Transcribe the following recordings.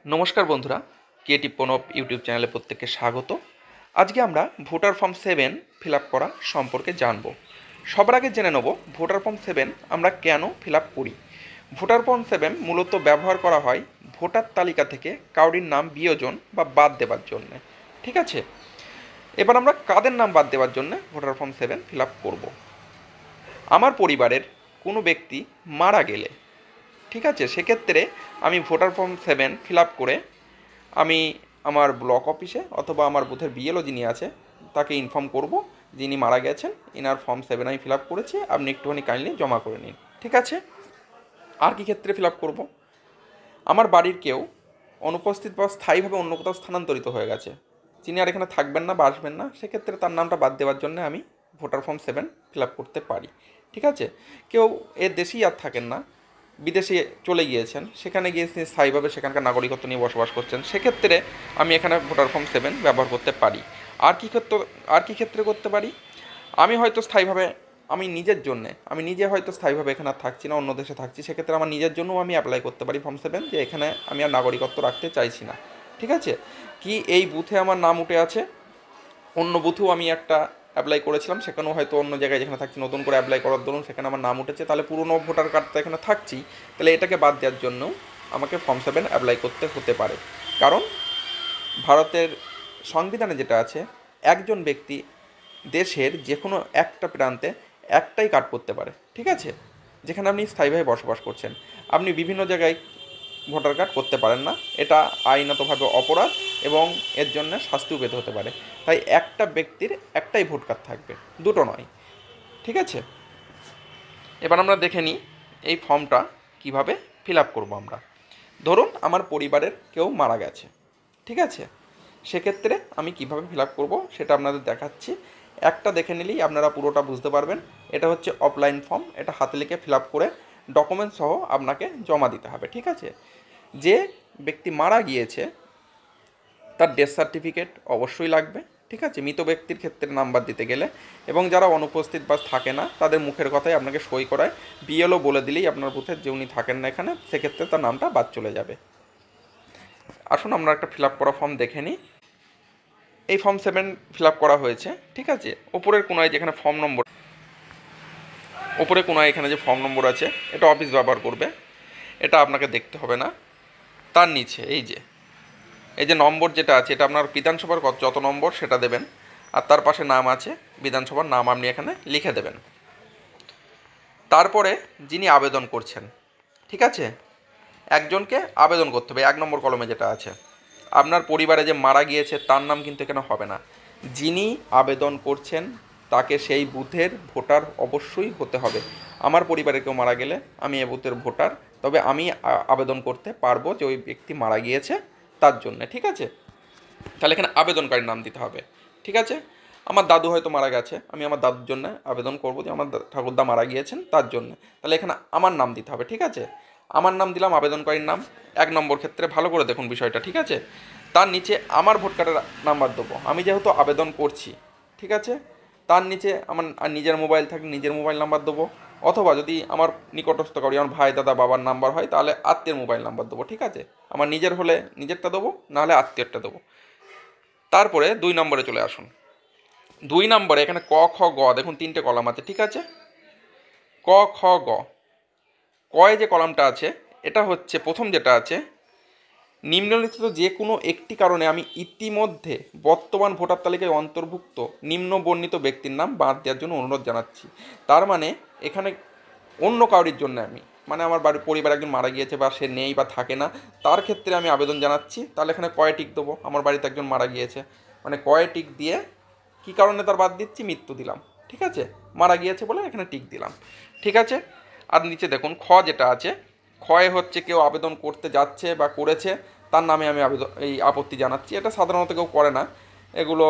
নমস্কার বন্ধুরা, creative Pranab YouTube চ্যানেলে প্রত্যেককে স্বাগত। আজকে আমরা ভোটার ফর্ম 7 ফিল আপ করা সম্পর্কে জানব। সবার আগে জেনে নেব ভোটার ফর্ম 7 আমরা কেন ফিল আপ করি। ভোটার ফর্ম 7 মূলত ব্যবহার করা হয় ভোটার তালিকা থেকে কাউরির নাম বিয়োজন বা বাদ দেওয়ার জন্য। ঠিক আছে, এবার আমরা কাদের নাম বাদ দেওয়ার জন্য ভোটার ফর্ম 7 ফিল আপ করবো। আমার পরিবারের কোনো ব্যক্তি মারা গেলে, ঠিক আছে, সেক্ষেত্রে আমি ভোটার ফর্ম 7 ফিল আপ করে আমি আমার ব্লক অফিসে অথবা আমার বুথের বিএলও যিনি আছে তাকে ইনফর্ম করব, যিনি মারা গেছেন ইনার ফর্ম 7 আমি ফিল আপ করেছি, আপনি একটুখানি কাইন্ডলি জমা করে নিন। ঠিক আছে, আর কি ক্ষেত্রে ফিল আপ করবো? আমার বাড়ির কেউ অনুপস্থিত বা স্থায়ীভাবে অন্য কোথাও স্থানান্তরিত হয়ে গেছে, যিনি আর এখানে থাকবেন না বা আসবেন না, সেক্ষেত্রে তার নামটা বাদ দেওয়ার জন্য আমি ভোটার ফর্ম 7 ফিল আপ করতে পারি। ঠিক আছে, কেউ এর দেশেই আর থাকেন না, বিদেশে চলে গিয়েছেন, সেখানে গিয়ে তিনি স্থায়ীভাবে সেখানকার নাগরিকত্ব নিয়ে বসবাস করছেন, সেক্ষেত্রে আমি এখানে ভোটার ফর্ম 7 ব্যবহার করতে পারি। আর কি ক্ষেত্রে করতে পারি? আমি হয়তো স্থায়ীভাবে আমি নিজে হয়তো স্থায়ীভাবে এখানে আর থাকছি না, অন্য দেশে থাকছি, সেক্ষেত্রে আমার নিজের জন্যও আমি অ্যাপ্লাই করতে পারি ফর্ম 7 যে এখানে আমি আর নাগরিকত্ব রাখতে চাইছি না। ঠিক আছে, কি এই বুথে আমার নাম উঠে আছে, অন্য বুথেও আমি একটা অ্যাপ্লাই করেছিলাম, সেখানেও হয়তো অন্য জায়গায় যেখানে থাকছি নতুন করে অ্যাপ্লাই করার দরুন সেখানে আমার নাম উঠেছে, তাহলে পুরনো ভোটার কার্ডটা এখানে থাকছি, তাহলে এটাকে বাদ দেওয়ার জন্যও আমাকে ফর্ম 7 অ্যাপ্লাই করতে হতে পারে। কারণ ভারতের সংবিধানে যেটা আছে, একজন ব্যক্তি দেশের যে কোনো একটা প্রান্তে একটাই কার্ড করতে পারে। ঠিক আছে, যেখানে আপনি স্থায়ীভাবে বসবাস করছেন, আপনি বিভিন্ন জায়গায় ভোটার কার্ড করতে পারেন না, এটা আইনতভাবে অপরাধ এবং এর জন্য শাস্তিও পেতে হতে পারে। তাই একটা ব্যক্তির একটাই ভোট কার্ড থাকবে, দুটো নয়। ঠিক আছে, এবার আমরা দেখে নিই এই ফর্মটা কিভাবে ফিল আপ করবো আমরা। ধরুন আমার পরিবারের কেউ মারা গেছে, ঠিক আছে, সেক্ষেত্রে আমি কিভাবে ফিল আপ করবো সেটা আপনাদের দেখাচ্ছি। একটা দেখে নিলেই আপনারা পুরোটা বুঝতে পারবেন। এটা হচ্ছে অফলাইন ফর্ম, এটা হাতে লিখে ফিল আপ করে ডকুমেন্টস সহ আপনাকে জমা দিতে হবে। ঠিক আছে, যে ব্যক্তি মারা গিয়েছে তার ডেথ সার্টিফিকেট অবশ্যই লাগবে। ঠিক আছে, মৃত ব্যক্তির ক্ষেত্রে নাম্বার দিতে গেলে, এবং যারা অনুপস্থিত বা থাকে না তাদের মুখের কথাই আপনাকে সই করায় বিএলও বলে দিলেই আপনার বুথের যে উনি থাকেন না এখানে, সেক্ষেত্রে তার নামটা বাদ চলে যাবে। আসুন আমরা একটা ফিল আপ করা ফর্ম দেখে নিই। এই ফর্ম 7 ফিল আপ করা হয়েছে। ঠিক আছে, ওপরের কোনায় যেখানে ফর্ম নম্বর, ওপরে কোনায় এখানে যে ফর্ম নম্বর আছে, এটা অফিস ব্যবহার করবে, এটা আপনাকে দেখতে হবে না। তার নিচে এই যে নম্বর যেটা আছে, এটা আপনার বিধানসভার যত নম্বর সেটা দেবেন, আর তার পাশে নাম আছে, বিধানসভার নাম আপনি এখানে লিখে দেবেন। তারপরে যিনি আবেদন করছেন, ঠিক আছে, একজনকে আবেদন করতে হবে 1 নম্বর কলমে যেটা আছে। আপনার পরিবারে যে মারা গিয়েছে তার নাম কিন্তু এখানে হবে না, যিনি আবেদন করছেন তাকে সেই বুথের ভোটার অবশ্যই হতে হবে। আমার পরিবারে কেউ মারা গেলে আমি এ বুথের ভোটার, তবে আমি আবেদন করতে পারবো যে ওই ব্যক্তি মারা গিয়েছে তার জন্য। ঠিক আছে, তাহলে এখানে আবেদনকারীর নাম দিতে হবে। ঠিক আছে, আমার দাদু হয়তো মারা গেছে, আমি আমার দাদুর জন্য আবেদন করবো যে আমার ঠাকুরদা মারা গিয়েছেন তার জন্য, তাহলে এখানে আমার নাম দিতে হবে। ঠিক আছে, আমার নাম দিলাম, আবেদনকারীর নাম 1 নম্বর ক্ষেত্রে, ভালো করে দেখুন বিষয়টা। ঠিক আছে, তার নিচে আমার ভোট কার্ডের নাম্বার দেবো, আমি যেহেতু আবেদন করছি। ঠিক আছে, তার নিচে আমার নিজের মোবাইল থাকলে নিজের মোবাইল নাম্বার দেবো, অথবা যদি আমার নিকটস্থ কাউরি, আমার ভাই দাদা বাবার নাম্বার হয়, তাহলে আত্মীয়ের মোবাইল নাম্বার দেবো। ঠিক আছে, আমার নিজের হলে নিজেরটা দেবো, নাহলে আত্মীয়রটা দেবো। তারপরে 2 নম্বরে চলে আসুন। 2 নম্বরে এখানে ক খ গ, দেখুন 3টে কলাম আছে। ঠিক আছে, ক খ গ, কয়ে যে কলামটা আছে এটা হচ্ছে প্রথম যেটা আছে, নিম্নলিখিত যে কোনো একটি কারণে আমি ইতিমধ্যে বর্তমান ভোটার তালিকায় অন্তর্ভুক্ত নিম্ন বর্ণিত ব্যক্তির নাম বাদ দেওয়ার জন্য অনুরোধ জানাচ্ছি। তার মানে এখানে অন্য কাউরির জন্য আমি, মানে আমার বাড়ির পরিবার একজন মারা গিয়েছে বা সে নেই বা থাকে না, তার ক্ষেত্রে আমি আবেদন জানাচ্ছি, তাহলে এখানে কয়ে টিক দেবো। আমার বাড়িতে একজন মারা গিয়েছে, মানে কয়ে টিক দিয়ে কী কারণে তার বাদ দিচ্ছি, মৃত্যু দিলাম। ঠিক আছে, মারা গিয়েছে বলে এখানে টিক দিলাম। ঠিক আছে, আর নিচে দেখুন খ যেটা আছে, ক্ষয় হচ্ছে কেউ আবেদন করতে যাচ্ছে বা করেছে তার নামে আমি এই আপত্তি জানাচ্ছি। এটা সাধারণত কেউ করে না, এগুলো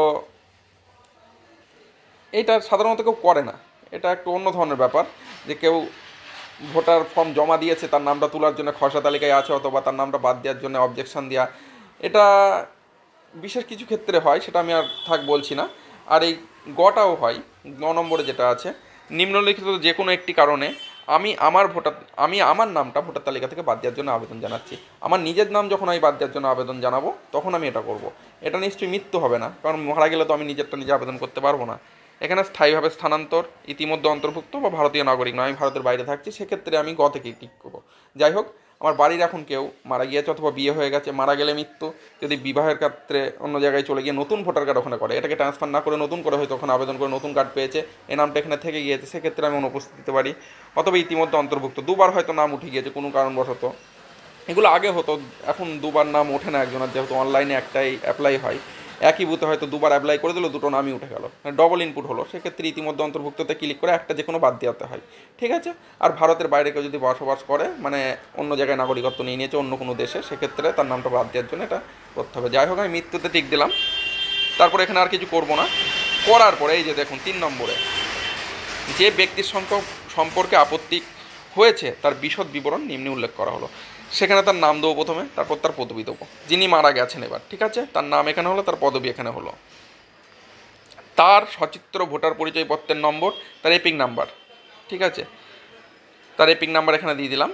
এইটা সাধারণত কেউ করে না, এটা একটু অন্য ধরনের ব্যাপার, যে কেউ ভোটার ফর্ম জমা দিয়েছে তার নামটা তোলার জন্য খসড়া তালিকায় আছে, অথবা তার নামটা বাদ দেওয়ার জন্য অবজেকশন দেওয়া, এটা বিশেষ কিছু ক্ষেত্রে হয়, সেটা আমি আর বলছি না। আর এই গটাও হয়, 9 নম্বরে যেটা আছে, নিম্নলিখিত যে কোনো একটি কারণে আমি আমার নামটা ভোটার তালিকা থেকে বাদ দেওয়ার জন্য আবেদন জানাচ্ছি। আমার নিজের নাম যখন আমি বাদ দেওয়ার জন্য আবেদন জানাবো তখন আমি এটা করব। এটা নিশ্চয়ই মৃত্যু হবে না, কারণ মারা গেলে তো আমি নিজেরটা নিজে আবেদন করতে পারবো না। এখানে স্থায়ীভাবে স্থানান্তর, ইতিমধ্যে অন্তর্ভুক্ত বা ভারতীয় নাগরিক নয়, আমি ভারতের বাইরে থাকছি, সেক্ষেত্রে আমি গ থেকে টিক করবো। যাই হোক, আমার বাড়ির এখন কেউ মারা গিয়েছে অথবা বিয়ে হয়ে গেছে, মারা গেলে মৃত্যু, যদি বিবাহের ক্ষেত্রে অন্য জায়গায় চলে গিয়ে নতুন ভোটার কার্ড ওখানে করে, এটাকে ট্রান্সফার না করে নতুন করে হয়তো ওখানে আবেদন করে নতুন কার্ড পেয়েছে, এই নামটা এখানে থেকে গিয়েছে, সেক্ষেত্রে আমি অনুপস্থিত দিতে পারি। অথবা ইতিমধ্যে অন্তর্ভুক্ত, দুবার হয়তো নাম উঠে গিয়েছে কোনো কারণবশত, এগুলো আগে হতো, এখন দুবার নাম ওঠে না একজনের, যেহেতু অনলাইনে একটাই অ্যাপ্লাই হয়, একই বুথে হয়তো দুবার অ্যাপ্লাই করে দিল, দুটো নামই উঠে গেল, ডবল ইনপুট হলো, সেক্ষেত্রে ইতিমধ্যে অন্তর্ভুক্ততে ক্লিক করে একটা যে কোনো বাদ দেওয়াতে হয়। ঠিক আছে। আর ভারতের বাইরে কেউ যদি বসবাস করে, মানে অন্য জায়গায় নাগরিকত্ব নিয়ে নিয়েছে অন্য কোনো দেশে, সেক্ষেত্রে তার নামটা বাদ দেওয়ার জন্য এটা করতে হবে। যাই হোক, আমি মৃত্যুতে টিক দিলাম। তারপরে এখানে আর কিছু করবো না। করার পরে এই যে দেখুন 3 নম্বরে যে ব্যক্তির সম্পর্কে আপত্তি হয়েছে তার বিশদ বিবরণ নিম্নে উল্লেখ করা হলো। সেখানে তার নাম দেবো প্রথমে, তারপর তার পদবি দেবো, যিনি মারা গেছেন এবার। ঠিক আছে, তার নাম এখানে হলো, তার পদবি এখানে হলো, তার সচিত্র ভোটার পরিচয়পত্রের নম্বর, তার এপিক নাম্বার। ঠিক আছে, তার এপিক নাম্বার এখানে দিয়ে দিলাম।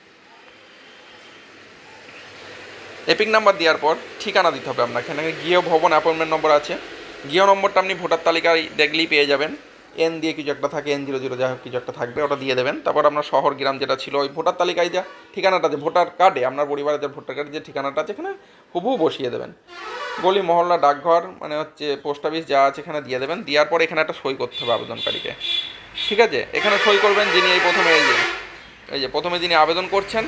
এপিক নাম্বার দেওয়ার পর ঠিকানা দিতে হবে আপনাকে। এখানে গৃহ ভবন অ্যাপয়েন্টমেন্ট নম্বর আছে, গৃহ নম্বরটা আপনি ভোটার তালিকায় দেখলেই পেয়ে যাবেন, এন দিয়ে কিছু একটা থাকে, N00 যাই হোক কিছু একটা থাকবে, ওটা দিয়ে দেবেন। তারপর আপনার শহর গ্রাম যেটা ছিল ওই ভোটার তালিকায় যা ঠিকানাটা আছে, ভোটার কার্ডে আপনার পরিবারের যে ভোটার কার্ডে যে ঠিকানাটা আছে এখানে হুবহু বসিয়ে দেবেন। গলি মহল্লা ডাকঘর মানে হচ্ছে পোস্ট অফিস যা আছে এখানে দিয়ে দেবেন। দেওয়ার পর এখানে একটা সই করতে হবে আবেদনকারীকে। ঠিক আছে, এখানে সই করবেন যিনি এই যে প্রথমে যিনি আবেদন করছেন,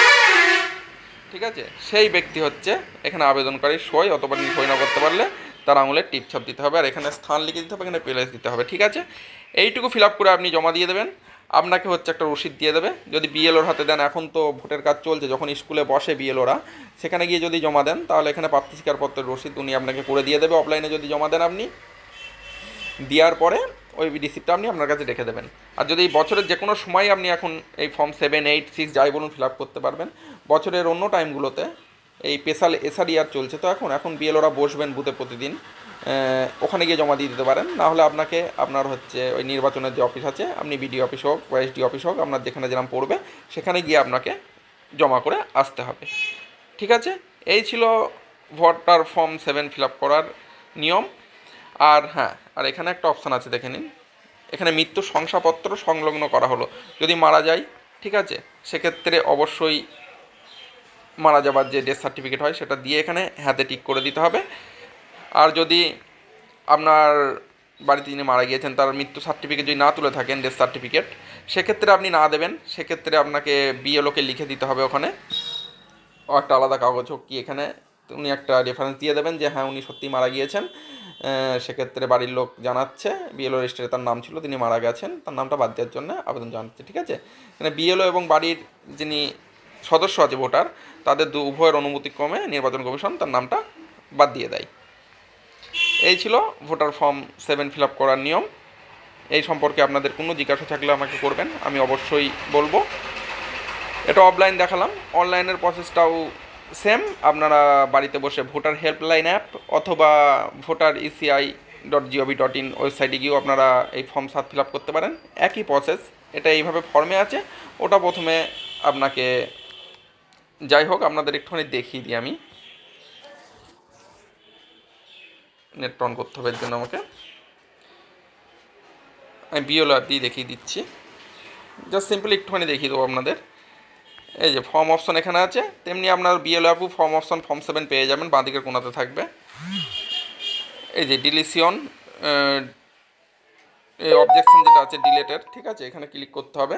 ঠিক আছে, সেই ব্যক্তি হচ্ছে এখানে আবেদনকারীর সই, অথবা সই না করতে পারলে তার আঙুলের টিপছাপ দিতে হবে, আর এখানে স্থান লিখে দিতে হবে, এখানে প্লেস দিতে হবে। ঠিক আছে, এইটুকু ফিল আপ করে আপনি জমা দিয়ে দেবেন। আপনাকে হচ্ছে একটা রসিদ দিয়ে দেবে, যদি বিএলওর হাতে দেন, এখন তো ভোটের কাজ চলছে, যখন স্কুলে বসে বিএলওরা সেখানে গিয়ে যদি জমা দেন তাহলে এখানে প্রাপ্তি স্বীকারপত্রের রসিদ উনি আপনাকে করে দিয়ে দেবে। অফলাইনে যদি জমা দেন আপনি, দেওয়ার পরে ওই রিসিপ্টটা আপনি আপনার কাছে রেখে দেবেন। আর যদি বছরের যে কোনো সময় আপনি এখন এই ফর্ম 7, 8, 6 যাই বলুন ফিল আপ করতে পারবেন। বছরের অন্য টাইমগুলোতে এই স্পেশাল এসআরইআর চলছে, তো এখন বিএলওরা বসবেন বুথে প্রতিদিন, ওখানে গিয়ে জমা দিয়ে দিতে পারেন। না হলে আপনাকে আপনার হচ্ছে ওই নির্বাচনের যে অফিস আছে, আপনি বিডিও অফিস হোক বা এসডি অফিস হোক, আপনার যেখানে যেরকম পড়বে সেখানে গিয়ে আপনাকে জমা করে আসতে হবে। ঠিক আছে, এই ছিল ভোটার ফর্ম 7 ফিল আপ করার নিয়ম। আর হ্যাঁ, আর এখানে একটা অপশান আছে, দেখে নিন, এখানে মৃত্যু শংসাপত্র সংলগ্ন করা হলো। যদি মারা যায়, ঠিক আছে, সেক্ষেত্রে অবশ্যই মারা যাবার যে ডেথ সার্টিফিকেট হয় সেটা দিয়ে এখানে হাতে টিক করে দিতে হবে। আর যদি আপনার বাড়িতে যিনি মারা গিয়েছেন তার মৃত্যু সার্টিফিকেট যদি না তুলে থাকেন, ডেথ সার্টিফিকেট, সেক্ষেত্রে আপনি না দেবেন, সেক্ষেত্রে আপনাকে বিএলওকে লিখে দিতে হবে ওখানে, ও একটা আলাদা কাগজ হোক কি, এখানে উনি একটা রেফারেন্স দিয়ে দেবেন যে হ্যাঁ উনি সত্যিই মারা গিয়েছেন। সেক্ষেত্রে বাড়ির লোক জানাচ্ছে, বিএলও রেজিস্টারে তার নাম ছিল, তিনি মারা গেছেন, তার নামটা বাদ দেওয়ার জন্য আবেদন জানাচ্ছে। ঠিক আছে, এখানে বিএলও এবং বাড়ির যিনি সদস্য আছে ভোটার, তাদের উভয়ের অনুমতিক্রমে নির্বাচন কমিশন তার নামটা বাদ দিয়ে দেয়। এই ছিল ভোটার ফর্ম 7 ফিল আপ করার নিয়ম। এই সম্পর্কে আপনাদের কোনো জিজ্ঞাসা থাকলে আমাকে করবেন, আমি অবশ্যই বলবো। এটা অফলাইন দেখালাম, অনলাইনের প্রসেসটাও সেম। আপনারা বাড়িতে বসে ভোটার হেল্পলাইন অ্যাপ অথবা voter.eci.gov.in ওয়েবসাইটে গিয়েও আপনারা এই ফর্ম 7 ফিল আপ করতে পারেন, একই প্রসেস। এটা এইভাবে ফর্মে আছে, ওটা প্রথমে আপনাকে, যাই হোক আপনাদের একটুখানি দেখিয়ে দিই, আমি নেট অন করতে হবে এর জন্য আমাকে, আমি বিএলও অ্যাপ দিয়ে দেখিয়ে দিচ্ছি, জাস্ট সিম্পলি একটুখানি দেখিয়ে দেবো আপনাদের। এই যে ফর্ম অপশন এখানে আছে, তেমনি আপনার বিএলও অ্যাপও ফর্ম অপশন ফর্ম 7 পেয়ে যাবেন, বাঁদিকের কোণাতে থাকবে। এই যে ডিলিশন অবজেকশন যেটা আছে ডিলেটের, ঠিক আছে, এখানে ক্লিক করতে হবে।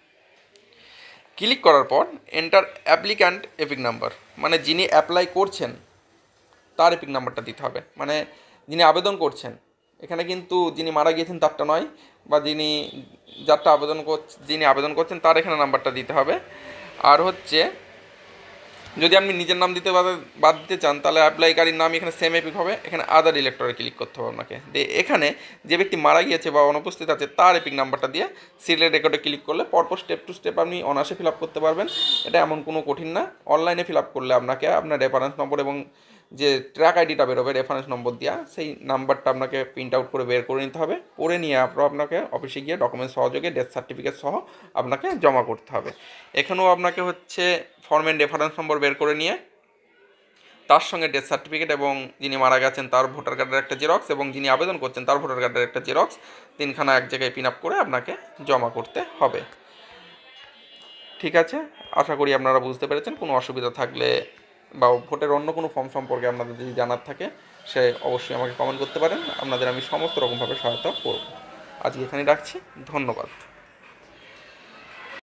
ক্লিক করার পর এন্টার অ্যাপ্লিক্যান্ট এপিক নাম্বার, মানে যিনি অ্যাপ্লাই করছেন তার এপিক নাম্বারটা দিতে হবে, মানে যিনি আবেদন করছেন, এখানে কিন্তু যিনি মারা গিয়েছেন তারটা নয়, বা যিনি আবেদন করছেন তার এখানে নাম্বারটা দিতে হবে। আর হচ্ছে যদি আপনি নিজের নাম দিতে বাদ দিতে চান, তাহলে অ্যাপ্লাইকারীর নাম এখানে সেম এপিক হবে, এখানে আদার ইলেক্টরে ক্লিক করতে হবে আপনাকে। দিয়ে এখানে যে ব্যক্তি মারা গিয়েছে বা অনুপস্থিত আছে তার এপিক নাম্বারটা দিয়ে সিরিয়াল রেকর্ডে ক্লিক করলে পরপর স্টেপ টু স্টেপ আপনি অনায়াসে ফিল আপ করতে পারবেন। এটা এমন কোনো কঠিন না। অনলাইনে ফিল আপ করলে আপনাকে আপনার রেফারেন্স নম্বর এবং যে ট্র্যাক আইডিটা বেরোবে রেফারেন্স নম্বর দেওয়া, সেই নাম্বারটা আপনাকে প্রিন্ট আউট করে বের করে নিতে হবে। করে নিয়ে আপনাকে অফিসে গিয়ে ডকুমেন্ট সহযোগে ডেথ সার্টিফিকেট সহ আপনাকে জমা করতে হবে। এখানেও আপনাকে হচ্ছে ফর্মের রেফারেন্স নম্বর বের করে নিয়ে তার সঙ্গে ডেথ সার্টিফিকেট এবং যিনি মারা গেছেন তার ভোটার কার্ডের একটা জেরক্স এবং যিনি আবেদন করছেন তার ভোটার কার্ডের একটা জেরক্স, তিনখানা এক জায়গায় পিন আপ করে আপনাকে জমা করতে হবে। ঠিক আছে, আশা করি আপনারা বুঝতে পেরেছেন। কোনো অসুবিধা থাকলে বা ভোটের অন্য কোনো ফর্ম সম্পর্কে আপনাদের যদি জানার থাকে সে অবশ্যই আমাকে কমেন্ট করতে পারেন, আপনাদের আমি সমস্ত রকমভাবে সহায়তা করব। আজকে এখানে রাখছি, ধন্যবাদ।